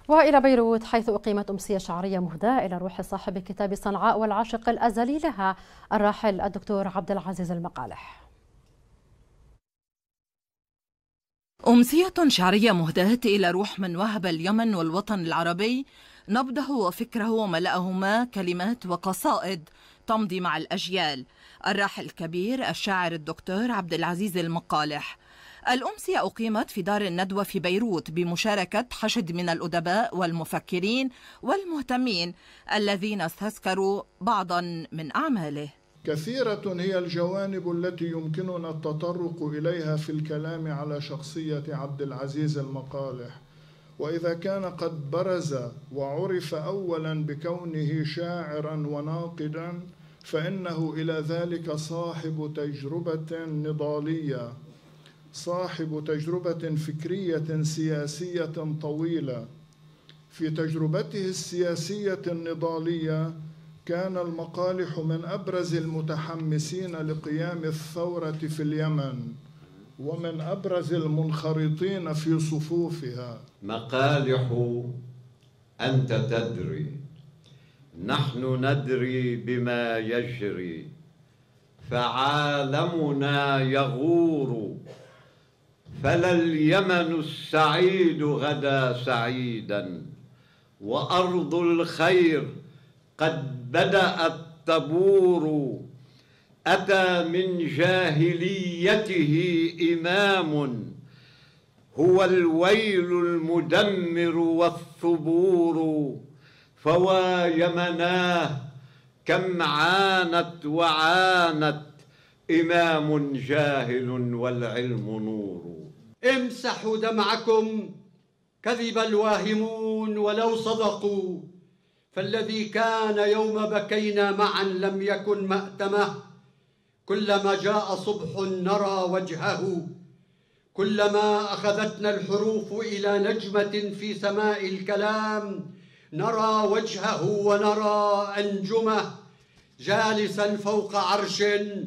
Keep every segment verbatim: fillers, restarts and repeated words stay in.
وإلى بيروت حيث أقيمت أمسية شعرية مهداة إلى روح صاحب كتاب صنعاء والعاشق الأزلي لها الراحل الدكتور عبد العزيز المقالح. أمسية شعرية مهداة إلى روح من وهب اليمن والوطن العربي نبضه وفكره وملأهما كلمات وقصائد تمضي مع الأجيال. الراحل الكبير الشاعر الدكتور عبد العزيز المقالح. الأمسية أقيمت في دار الندوة في بيروت بمشاركة حشد من الأدباء والمفكرين والمهتمين الذين استذكروا بعضا من أعماله. كثيرة هي الجوانب التي يمكننا التطرق إليها في الكلام على شخصية عبد العزيز المقالح، وإذا كان قد برز وعرف أولا بكونه شاعرا وناقدا، فإنه إلى ذلك صاحب تجربة نضالية، صاحب تجربة فكرية سياسية طويلة. في تجربته السياسية النضالية كان المقالح من أبرز المتحمسين لقيام الثورة في اليمن ومن أبرز المنخرطين في صفوفها. مقالح أنت تدري، نحن ندري بما يجري، فعالمنا يغور، فلا اليمن السعيد غدا سعيدا، وأرض الخير قد بدأت تبور. أتى من جاهليته إمام، هو الويل المدمر والثبور. فوا يمناه كم عانت وعانت، إمام جاهل والعلم نور. امسحوا دمعكم، كذب الواهمون ولو صدقوا، فالذي كان يوم بكينا معا لم يكن مأتمه. كلما جاء صبح نرى وجهه، كلما أخذتنا الحروف إلى نجمة في سماء الكلام نرى وجهه ونرى أنجمه، جالسا فوق عرش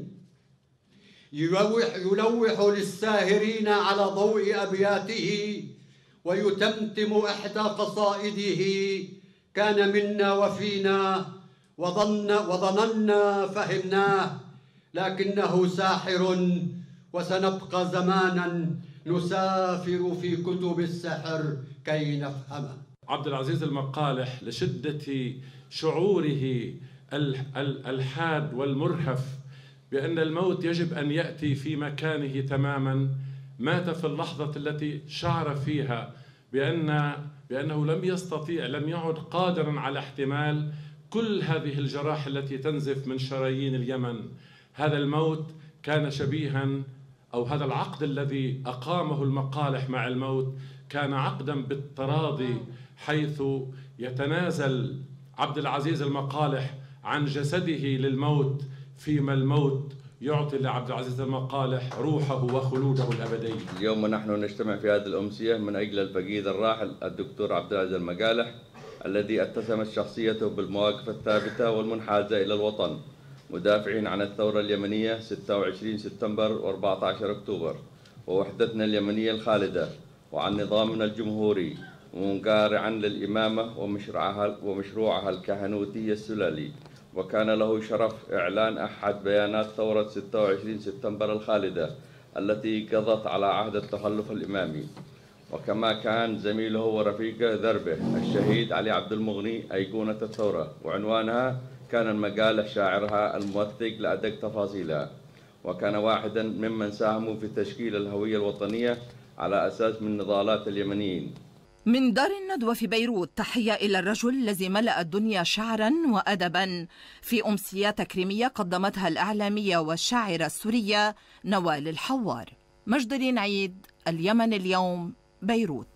يلوح, يلوح للساهرين على ضوء أبياته، ويتمتم إحدى قصائده: كان منا وفينا وظن وظننا فهمناه، لكنه ساحر وسنبقى زمانا نسافر في كتب السحر كي نفهمه. عبد العزيز المقالح لشدة شعوره الحاد والمرهف بأن الموت يجب أن يأتي في مكانه تماما، مات في اللحظة التي شعر فيها بأن بأنه لم يستطيع، لم يعد قادرا على احتمال كل هذه الجراح التي تنزف من شرايين اليمن. هذا الموت كان شبيها، أو هذا العقد الذي أقامه المقالح مع الموت كان عقدا بالتراضي، حيث يتنازل عبد العزيز المقالح عن جسده للموت، فيما الموت يعطي لعبد العزيز المقالح روحه وخلوده الأبدي. اليوم نحن نجتمع في هذه الأمسية من أجل الفقيد الراحل الدكتور عبد العزيز المقالح، الذي اتسمت شخصيته بالمواقف الثابتة والمنحازة إلى الوطن، مدافعين عن الثورة اليمنية ستة وعشرين سبتمبر وأربعة عشر أكتوبر ووحدتنا اليمنية الخالدة، وعن نظامنا الجمهوري، ومقارعا للإمامة ومشروعها, ومشروعها الكهنوتي السلالي. وكان له شرف إعلان أحد بيانات ثورة ستة وعشرين سبتمبر الخالدة التي قضت على عهد التخلف الإمامي. وكما كان زميله ورفيقه دربه الشهيد علي عبد المغني أيقونة الثورة، وعنوانها كان المقالح شاعرها الموثق لأدق تفاصيلها، وكان واحدا ممن ساهموا في تشكيل الهوية الوطنية على أساس من نضالات اليمنيين. من دار الندوة في بيروت تحية إلى الرجل الذي ملأ الدنيا شعرا وأدبا في أمسية تكريمية قدمتها الإعلامية والشاعرة السورية نوال الحوار. مجد العيد، اليمن اليوم، بيروت.